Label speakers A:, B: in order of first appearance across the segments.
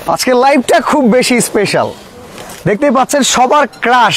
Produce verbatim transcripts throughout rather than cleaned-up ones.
A: আজকে লাইভটা খুব বেশি স্পেশাল, দেখতেই পাচ্ছেন সবার ক্রাশ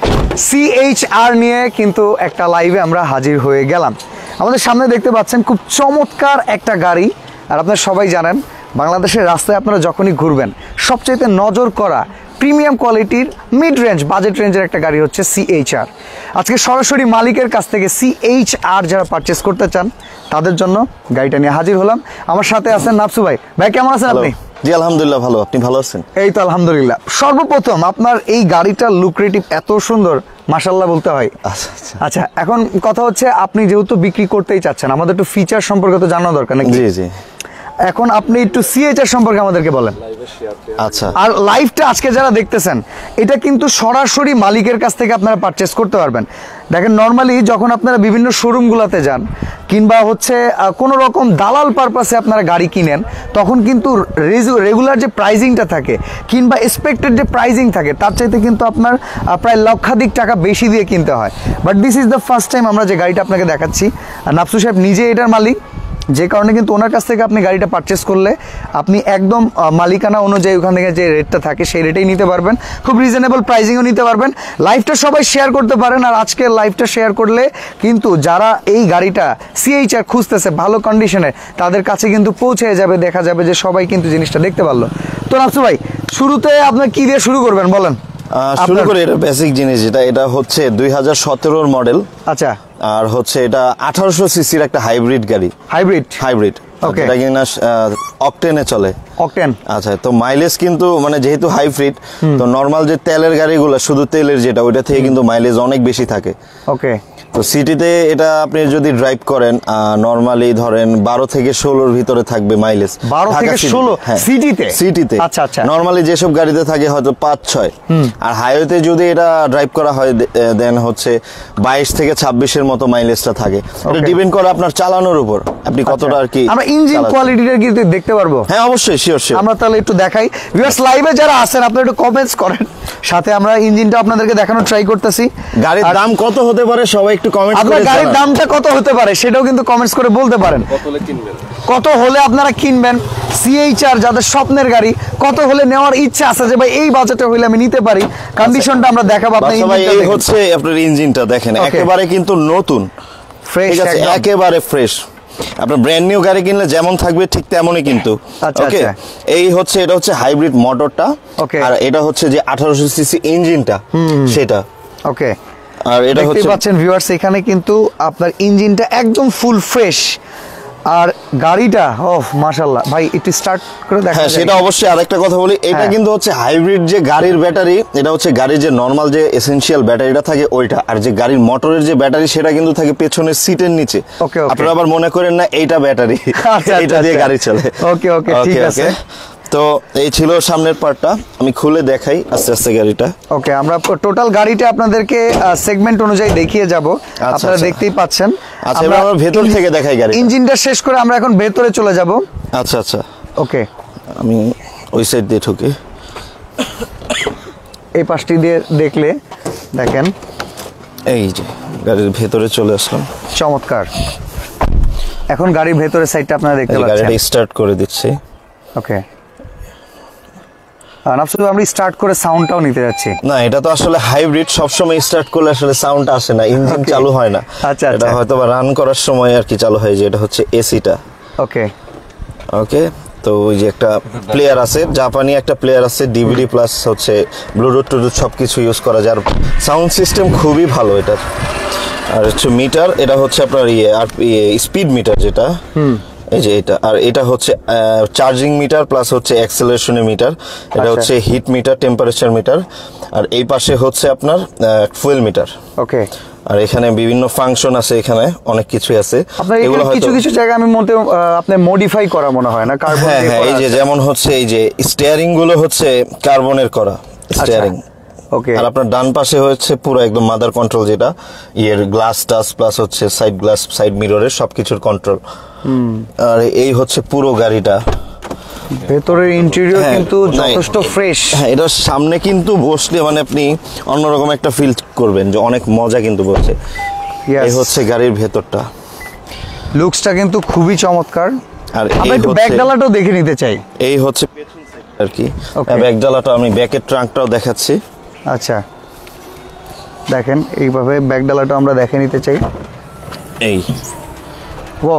A: সিএইচআর নিয়ে কিন্তু একটা লাইভে আমরা হাজির হয়ে গেলাম। আমাদের সামনে দেখতে পাচ্ছেন খুব চমৎকার একটা গাড়ি, আর আপনারা সবাই জানেন বাংলাদেশের রাস্তায় আপনারা যখনই ঘুরবেন সবচাইতে নজর করা প্রিমিয়াম কোয়ালিটির মিড রেঞ্জ বাজেট রেঞ্জের একটা গাড়ি হচ্ছে সিএইচআর। আজকে সরাসরি মালিকের কাছ থেকে সিএইচআর যারা পারচেস করতে চান তাদের জন্য গাড়িটা নিয়ে হাজির হলাম। আমার সাথে আছেন নাফসু ভাই। ভাই কেমন আছেন আপনি?
B: জি আলহামদুলিল্লাহ ভালো, আপনি ভালো আছেন?
A: এই তো আলহামদুলিল্লাহ। সর্বপ্রথম আপনার এই গাড়িটা লুক্রেটিভ, এত সুন্দর, মাশাআল্লাহ বলতে হয়।
B: আচ্ছা আচ্ছা
A: আচ্ছা, এখন কথা হচ্ছে আপনি যেহেতু বিক্রি করতেই চাচ্ছেন, আমাদের একটু ফিচার সম্পর্কে তো জানা দরকার নাকি?
B: জি জি।
A: এখন আপনি একটু সিএইচআর সম্পর্কে আমাদেরকে বলেন।
B: আচ্ছা,
A: আর লাইভটা আজকে যারা দেখতেছেন এটা কিন্তু সরাসরি মালিকের কাছ থেকে আপনারা পারচেস করতে পারবেন। দেখেন নর্মালি যখন আপনারা বিভিন্ন শোরুমগুলোতে যান কিংবা হচ্ছে কোনো রকম দালাল পারপাসে আপনারা গাড়ি কিনেন, তখন কিন্তু রেগুলার যে প্রাইজিংটা থাকে কিংবা এক্সপেক্টেড যে প্রাইজিং থাকে তার চাইতে কিন্তু আপনার প্রায় লক্ষাধিক টাকা বেশি দিয়ে কিনতে হয়। But this is the first time আমরা যে গাড়িটা আপনাকে দেখাচ্ছি, নাফসু সাহেব নিজে এটার মালিক, যে কারণে কিন্তু ওনার কাছ থেকে আপনি গাড়িটা পারচেস করলে আপনি একদম মালিকানা অনুযায়ী ওখান থেকে যে রেটটা থাকে সেই রেটেই নিতে পারবেন, খুব রিজনেবল প্রাইজিংও নিতে পারবেন। লাইভটা সবাই শেয়ার করতে পারেন, আর আজকে লাইভটা শেয়ার করলে কিন্তু যারা এই গাড়িটা সিএইচআর খুঁজতেছে ভালো কন্ডিশনে তাদের কাছে কিন্তু পৌঁছে যাবে, দেখা যাবে যে সবাই কিন্তু জিনিসটা দেখতে পারলো। তো নাফসু ভাই, শুরুতে আপনার কি দিয়ে শুরু করবেন বলেন?
B: শুরু করে এটা বেসিক জিনিস, যেটা এটা হচ্ছে দুই হাজার সতেরোর মডেল।
A: আচ্ছা,
B: আর হচ্ছে এটা আঠারোশো সিসির একটা হাইব্রিড গাড়ি।
A: হাইব্রিড
B: হাইব্রিড
A: ওকে,
B: এটা কিনা অকটেনে চলে।
A: অকটেন,
B: আচ্ছা। তো মাইলেজ কিন্তু মানে যেহেতু হাইব্রিড, তো নর্মাল যে তেলের গাড়িগুলো শুধু তেলের যেটা ওইটা থেকে কিন্তু মাইলেজ অনেক বেশি থাকে।
A: ওকে।
B: তো সিটিতে এটা আপনি যদি ড্রাইভ করেন নরমালি ধরেন বারো থেকে ষোলোর ভিতরে থাকবে মাইলেজ।
A: বারো থেকে ষোলো সিটিতে?
B: সিটিতে
A: আচ্ছা আচ্ছা।
B: নরমালি যেসব গাড়িতে থাকে হয়তো পাঁচ ছয়, আর হাইওয়েতে যদি এটা ড্রাইভ করা হয় দেন হচ্ছে বাইশ থেকে ছাব্বিশের মতো মাইলেজটা থাকে। এটা ডিপেন্ড করে আপনার চালানোর উপর, আপনি কতটা আর কি।
A: আমরা ইঞ্জিন কোয়ালিটিটা কি দেখতে পারবো?
B: হ্যাঁ অবশ্যই, শিওর শিওর।
A: আমরা তাহলে একটু দেখাই। ভিউয়ার্স লাইভে যারা আছেন আপনারা একটু কমেন্টস করেন, সাথে আমরা ইঞ্জিনটা আপনাদেরকে দেখানোর ট্রাই করতেছি।
B: গাড়ির দাম কত হতে পারে সবাই একটু কমেন্ট করে
A: আপনার গাড়ির দামটা কত হতে পারে সেটাও কিন্তু কমেন্টস করে বলতে পারেন। কত হলে কিনবেন, কত হলে আপনারা কিনবেন সিএইচআর, যাদের স্বপ্নের গাড়ি, কত হলে নেওয়ার ইচ্ছা আছে যে ভাই এই বাজেটে হইলে আমি নিতে পারি, কন্ডিশনটা আমরা দেখাবো। আপনার
B: ইঞ্জিনটা এই হচ্ছে আপনার ইঞ্জিনটা দেখেন, একেবারে কিন্তু নতুন ফ্রেশ, একেবারে ফ্রেশ। আপনার ব্র্যান্ড নিউ গাড়ি কিনলে যেমন থাকবে ঠিক তেমনই কিন্তু। ওকে, এই হচ্ছে এটা হচ্ছে হাইব্রিড মোটরটা, আর এটা হচ্ছে যে আঠারোশো সিসি ইঞ্জিনটা সেটা।
A: ওকে,
B: আর এটা হচ্ছে
A: পাচ্ছেন ভিউয়ার্স এখানে কিন্তু আপনার ইঞ্জিনটা একদম ফুল ফ্রেশ, আর গাড়িটা ওহ মাশাআল্লাহ। ভাই একটু স্টার্ট করে দেখা।
B: হ্যাঁ সেটা অবশ্যই। আরেকটা কথা বলি, এটা কিন্তু হচ্ছে হাইব্রিড যে গাড়ির ব্যাটারি, এটা হচ্ছে গাড়ির যে নরমাল যে এসেনশিয়াল ব্যাটারিটা থাকে ওইটা, আর যে গাড়ির মোটরের যে ব্যাটারি সেটা কিন্তু থাকে পেছনের সিটের নিচে। আপনারা আবার মনে করেন না এইটা ব্যাটারি, এটা দিয়ে গাড়ি চলে।
A: ওকে ওকে ঠিক আছে।
B: তো এই ছিল সামনের পার্টটা, আমি খুলে দেখাই আস্তে আস্তে গাড়িটা।
A: ওকে, আমরা টোটাল গাড়িটা আপনাদেরকে সেগমেন্ট অনুযায়ী দেখিয়ে যাব, আপনারা দেখতেই পাচ্ছেন।
B: আচ্ছা, আমরা ভেতর থেকে দেখাই গাড়ি।
A: ইঞ্জিনটা শেষ করে আমরা এখন ভেতরে চলে যাব।
B: আচ্ছা আচ্ছা
A: ওকে,
B: আমি ওই সাইড দিয়ে ঢুকি।
A: এই পাশটি দিয়ে দেখলে দেখেন
B: এই যে গাড়ির ভেতরে চলে আসলাম।
A: চমৎকার। এখন গাড়ির ভেতরের সাইডটা আপনারা দেখতে পাচ্ছেন।
B: গাড়িটা স্টার্ট করে দিচ্ছি।
A: ওকে, আমরা স্টার্ট করে সাউন্ডটাও নিতে যাচ্ছি।
B: না, এটা তো আসলে হাইব্রিড, সবসময় স্টার্ট করলে আসলে সাউন্ড আসে না, ইঞ্জিন চালু হয় না।
A: আচ্ছা,
B: এটা হয়তো বা রান করার সময় আর কি চালু হয়, যে এটা হচ্ছে এসিটা।
A: ওকে
B: ওকে, তো ওই যে একটা প্লেয়ার আছে, জাপানি একটা প্লেয়ার আছে, ডিভিডি প্লাস হচ্ছে ব্লুটুথ টুটুথ সবকিছু ইউজ করা যায়, সাউন্ড সিস্টেম খুবই ভালো এটার। আর হচ্ছে মিটার, এটা হচ্ছে আপনার ইয়ে আর স্পিড মিটার যেটা, এই যে এটা। আর এটা হচ্ছে চার্জিং মিটার প্লাস হচ্ছে অ্যাক্সেলারেশনের মিটার, এটা হচ্ছে হিট মিটার, টেম্পারেচার মিটার। আর এই পাশে হচ্ছে আপনার ফুয়েল মিটার।
A: ওকে,
B: আর এখানে বিভিন্ন ফাংশন আছে, এখানে অনেক কিছু আছে।
A: এগুলো কিছু কিছু জায়গাা আমি মতে আপনি মডিফাই করা মনে হয় না, কার্বন।
B: হ্যাঁ হ্যাঁ, এই যে যেমন হচ্ছে এই যে স্টিয়ারিং গুলো হচ্ছে কার্বনের করা স্টিয়ারিং।
A: ওকে,
B: আর আপনার ডান পাশে হচ্ছে পুরো একদম মাদার কন্ট্রোল, যেটা ইয়ের গ্লাস টাচ প্লাস হচ্ছে সাইড গ্লাস সাইড মিররের সবকিছুর কন্ট্রোল। আর এই হচ্ছে পুরো গাড়িটা।
A: ভেতরের ইন্টেরিয়র কিন্তু যথেষ্ট ফ্রেশ।
B: হ্যাঁ, এটার সামনে কিন্তু বসলে মানে আপনি অন্যরকম একটা ফিল করবেন, যে অনেক মজা কিন্তু বলছে। এই হচ্ছে গাড়ির ভেতরটা,
A: লুকসটা কিন্তু খুবই চমৎকার।
B: আর
A: আমরা একটু ব্যাক ডালাটাও দেখে নিতে চাই।
B: এই হচ্ছে পেছন সাইডটা। আর কি। ব্যাক ডালাটা আমি ব্যাকের ট্রাঙ্কটাও দেখাচ্ছি।
A: আচ্ছা দেখেন এইভাবে ব্যাক ডালাটা আমরা দেখে নিতে চাই।
B: এই
A: ও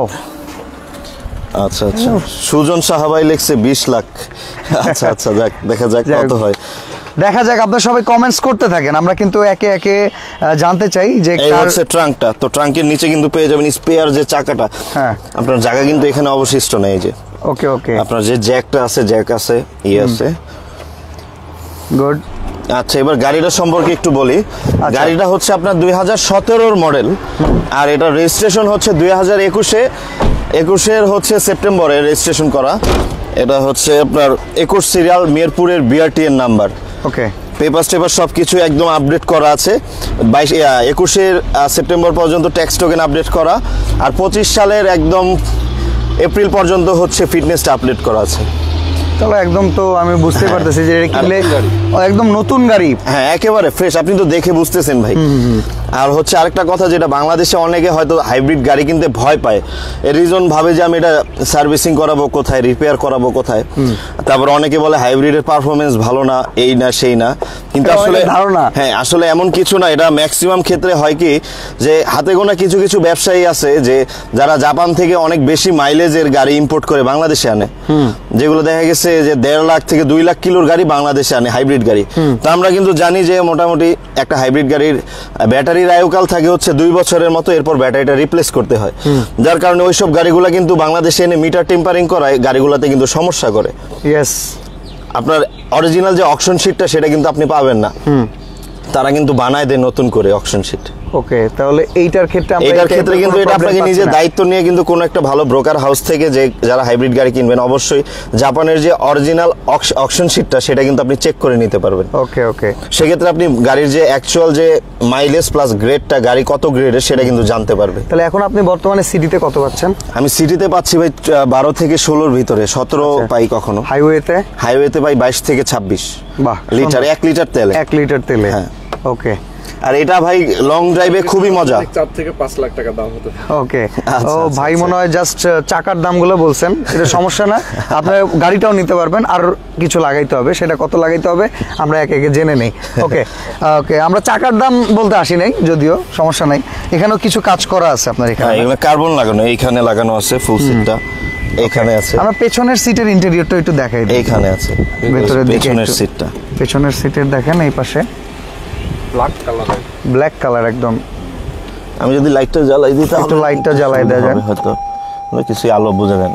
B: আচ্ছা আচ্ছা, সুজন সাহাবাই লিখছে বিশ লাখ। আচ্ছা আচ্ছা, যাক দেখা যাক কত হয়,
A: দেখা যাক। আপনারা সবাই কমেন্টস করতে থাকেন, আমরা কিন্তু একে একে জানতে চাই যে
B: এই হচ্ছে ট্রাঙ্কটা। তো ট্রাঙ্কের নিচে কিন্তু পেয়ে যাবেন স্পেয়ার যে চাকাটা। হ্যাঁ, আপনার জায়গা কিন্তু এখানে অবশিষ্ট নেই। যে
A: ওকে ওকে,
B: আপনার যে জ্যাকটা আছে, জ্যাক আছে, ই আছে।
A: গুড।
B: আচ্ছা, এবার গাড়িটা সম্পর্কে একটু বলি। গাড়িটা হচ্ছে আপনার দুই হাজার সতেরোর মডেল, আর এটা রেজিস্ট্রেশন হচ্ছে দুই হাজার একুশে একুশের হচ্ছে সেপ্টেম্বরে রেজিস্ট্রেশন করা। এটা হচ্ছে আপনার একুশ সিরিয়াল, মিরপুরের বিআরটি এর নাম্বার।
A: ওকে,
B: পেপার টেপার সব কিছু একদম আপডেট করা আছে। বাইশ একুশের সেপ্টেম্বর পর্যন্ত ট্যাক্স টোকেন আপডেট করা, আর পঁচিশ সালের একদম এপ্রিল পর্যন্ত হচ্ছে ফিটনেসটা আপডেট করা আছে।
A: তাহলে একদম তো আমি বুঝতে পারতেছি যে এটা কিনলে একদম নতুন গাড়ি।
B: হ্যাঁ, একেবারে ফ্রেশ, আপনি তো দেখে বুঝতেছেন ভাই। আর হচ্ছে আরেকটা কথা, যেটা বাংলাদেশে অনেকে হয়তো হাইব্রিড গাড়ি কিনতে ভয় পায়, এর রিজন ভাবে যে আমি এটা সার্ভিসিং করাবো কোথায়, রিপেয়ার করাবো কোথায়। তারপর অনেকে বলে হাইব্রিডের পারফরমেন্স ভালো না, এই না সেই না, কিন্তু আসলে ধারণা, হ্যাঁ আসলে এমন কিছু না। এটা ম্যাক্সিমাম ক্ষেত্রে হয় কি, যে হাতে গোনা কিছু কিছু ব্যবসায়ী আছে যে যারা জাপান থেকে অনেক বেশি মাইলেজের গাড়ি ইম্পোর্ট করে বাংলাদেশে আনে, যেগুলো দেখা গেছে যে দেড় লাখ থেকে দুই লাখ কিলোর গাড়ি বাংলাদেশে আনে, হাইব্রিড গাড়ি। তো আমরা কিন্তু জানি যে মোটামুটি একটা হাইব্রিড গাড়ির ব্যাটারির আয়ুকাল থাকে হচ্ছে দুই বছরের মতো, এরপর ব্যাটারিটা রিপ্লেস করতে হয়। যার কারণে ওইসব গাড়িগুলো কিন্তু বাংলাদেশে এনে মিটার টেম্পারিং করায় গাড়িগুলোতে কিন্তু সমস্যা করে।
A: ইয়েস,
B: আপনার অরিজিনাল যে অকশন শিটটা সেটা কিন্তু আপনি পাবেন না, তারা কিন্তু বানায় দেয় নতুন করে অকশন শিট।
A: ওকে, তাহলে এইটার ক্ষেত্রে আমরা
B: এইটার ক্ষেত্রে কিন্তু এটা আপনাকে নিজে দায়িত্ব নিয়ে কিন্তু কোনো একটা ভালো ব্রোকার হাউস থেকে যে যারা হাইব্রিড গাড়ি কিনবেন, অবশ্যই জাপানের যে অরিজিনাল অকশন শিটটা সেটা কিন্তু আপনি চেক করে নিতে পারবেন।
A: ওকে ওকে,
B: সেক্ষেত্রে আপনি গাড়ির যে অ্যাকচুয়াল যে মাইলেজ প্লাস গ্রেডটা, গাড়ি কত গ্রেডের সেটা কিন্তু জানতে পারবে।
A: তাহলে এখন আপনি বর্তমানে সিটিতে কত পাচ্ছেন?
B: আমি সিটিতে পাচ্ছি ভাই বারো থেকে ষোলোর ভিতরে, সতেরো পাই কখনো।
A: হাইওয়েতে?
B: হাইওয়েতে পাই বাইশ থেকে ছাব্বিশ।
A: বাহ,
B: লিটার, এক লিটার তেলে।
A: এক লিটার তেলে,
B: হ্যাঁ।
A: ওকে,
B: আর এটা ভাই লং ড্রাইভে খুবই মজা।
C: চার থেকে পাঁচ লাখ টাকা দাম হতে।
A: ওকে, ও ভাই মনে হয় জাস্ট চাকার দামগুলো বলছেন, এটা সমস্যা না, আপনার গাড়িটাও নিতে পারবেন। আর কিছু লাগাইতে হবে, সেটা কত লাগাইতে হবে আমরা একে একে জেনে নেই। ওকে ওকে, আমরা চাকার দাম বলতে আসি নাই, যদিও সমস্যা নাই, এখানেও কিছু কাজ করা আছে আপনার এখানে।
B: এগুলো কার্বন লাগানো, এইখানে লাগানো আছে ফুল সিটটা, এখানে আছে।
A: আমরা পেছনের সিটের ইন্টেরিয়রটা একটু দেখাই দিই।
B: এইখানে আছে
A: ভেতরের দিকে
B: পেছনের সিটটা,
A: পেছনের সিটের দেখেন এই পাশে
C: ব্ল্যাক কালার,
A: ব্ল্যাক কালার একদম।
B: আমি যদি লাইটটা জ্বালাই দিই,
A: একটু লাইটটা জ্বালাই দেয় যান,
B: হয়তো কিছু আলো বুঝে নেন।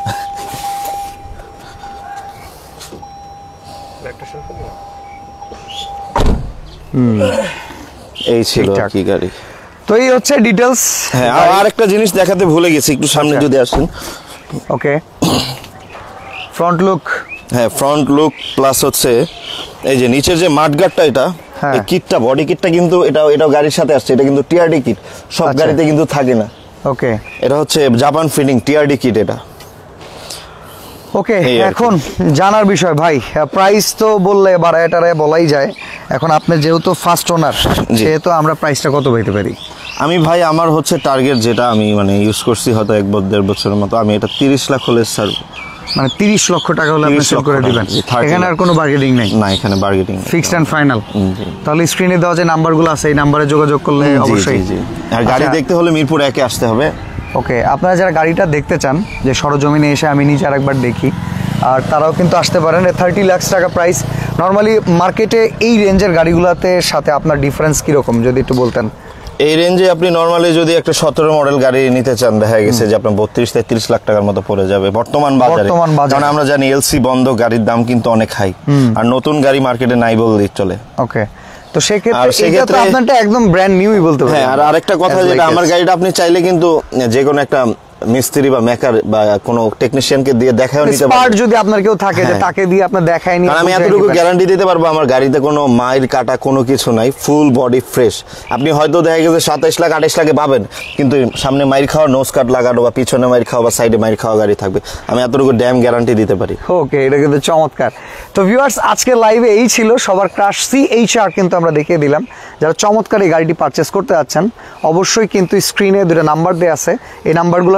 B: এই ছিল কি গাড়ি।
A: তো এই হচ্ছে ডিটেলস।
B: হ্যাঁ, আর একটা জিনিস দেখাতে ভুলে গেছি, একটু সামনে যদি আসেন।
A: Okay, front look.
B: হ্যাঁ, ফ্রন্ট লুক প্লাস হচ্ছে এই যে নিচের যে মাঠগার্ডটা, এটা এই কিটটা, বডি কিটটা কিন্তু এটা এটাও গাড়ির সাথে আসছে। এটা কিন্তু টিআরডি কিট, সব গাড়িতে কিন্তু থাকে না।
A: ওকে,
B: এটা হচ্ছে জাপান ফিটিং টিআরডি কিট এটা।
A: ওকে, এখন জানার বিষয় ভাই, প্রাইস তো বললে বাড়ায় টাড়ায় বলাই যায়। এখন আপনি যেহেতু ফার্স্ট ওনার, সেহেতু আমরা প্রাইসটা কত পাইতে পারি?
B: আমি ভাই আমার হচ্ছে টার্গেট, যেটা আমি মানে ইউজ করছি হয়তো এক বছর দেড় বছরের মতো, আমি এটা তিরিশ লাখ হলে স্যার,
A: মানে তিরিশ লক্ষ টাকা হলে আপনি সেল করে দিবেন। এখানে আর কোনো বার্গেনিং নেই?
B: না, এখানে বার্গেনিং
A: ফিক্সড এন্ড ফাইনাল। তাহলে স্ক্রিনে দেওয়া যে নাম্বারগুলো আছে, এই নাম্বারে যোগাযোগ করলে অবশ্যই।
B: আর গাড়ি দেখতে হলে মিরপুর একে আসতে হবে।
A: ওকে, আপনারা যারা গাড়িটা দেখতে চান যে সরজমিনে এসে আমি নিজে আরেকবার দেখি, আর তারাও কিন্তু আসতে পারেন। থার্টি লাখ টাকা প্রাইস। নর্মালি মার্কেটে এই রেঞ্জের গাড়িগুলোতে সাথে আপনার ডিফারেন্স কীরকম যদি একটু বলতেন?
B: এই রেঞ্জে আপনি নর্মালি যদি একটা সতেরো মডেল গাড়ি নিতে চান, দেখা গেছে যে আপনার বত্রিশ তেত্রিশ লাখ টাকার মতো পড়ে যাবে বর্তমান বাজারে। কারণ আমরা জানি এলসি বন্ধ গাড়ির দাম কিন্তু অনেক হাই, আর নতুন গাড়ি মার্কেটে নাই বললেই চলে।
A: ওকে, তো সেক্ষেত্রে আপনারটা একদম ব্র্যান্ড নিউই বলতে পারেন।
B: হ্যাঁ, আর আরেকটা কথা, যেটা আমার গাড়িটা আপনি চাইলে কিন্তু যে কোনো একটা মিস্ত্রি বা মেকার বা কোনো টেকনিশিয়ানকে দিয়ে দেখাও নিতে পারবেন।
A: যদি আপনার কেউ থাকে যে তাকে দিয়ে আপনি দেখাই নিয়ে,
B: আমি এতটুকু গ্যারান্টি দিতে পারবো আমার গাড়িতে কোনো মাইর কাটা কোনো কিছু নাই, ফুল বডি ফ্রেশ। আপনি হয়তো দেখা গেছে সাতাইশ লাখ আঠাইশ লাখে পাবেন, কিন্তু সামনে মাইর খাওয়া, নোজ কাট লাগানো বা পিছনে মাইর খাওয়া বা সাইডে মাইর খাওয়া গাড়ি থাকবে। আমি এতটুকু ড্যাম গ্যারান্টি দিতে পারি।
A: ওকে, এটা কিন্তু চমৎকার। তো ভিউয়ার্স, আজকে লাইভে এই ছিল সবার ক্রাশ সি এইচ আর, কিন্তু আমরা দেখিয়ে দিলাম। যারা চমৎকার এই গাড়িটি পারচেস করতে যাচ্ছেন, অবশ্যই কিন্তু স্ক্রিনে দুটো নাম্বার দেওয়া আছে, এই নাম্বারগুলোতে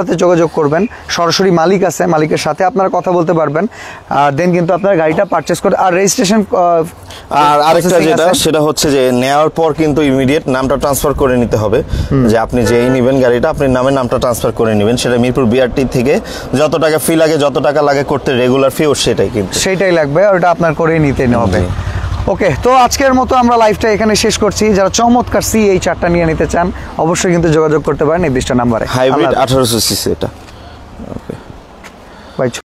A: সাথে যোগাযোগ করবেন, সরাসরি মালিক আছে, মালিকের সাথে আপনারা কথা বলতে পারবেন, আর দেন কিন্তু আপনারা গাড়িটা পারচেস করে আর রেজিস্ট্রেশন।
B: আর আরেকটা যেটা সেটা হচ্ছে যে নেওয়ার পর কিন্তু ইমিডিয়েট নামটা ট্রান্সফার করে নিতে হবে, যে আপনি যেই নেবেন গাড়িটা আপনি নামে নামটা ট্রান্সফার করে নেবেন, সেটা মিরপুর বিআরটি থেকে যত টাকা ফি লাগে যত টাকা লাগে করতে রেগুলার ফি ওর সেটাই কিন্তু
A: সেটাই লাগবে, ওটা আপনার করেই নিতে হবে। ওকে, তো আজকের মতো আমরা লাইভটা এখানে শেষ করছি। যারা চমৎকার সি এই চারটা নিয়ে নিতে চান অবশ্যই কিন্তু যোগাযোগ করতে পারেন নির্দিষ্ট নাম্বারে।
B: হাইব্রিড আঠারোশো সিসি এটা।
A: বাই।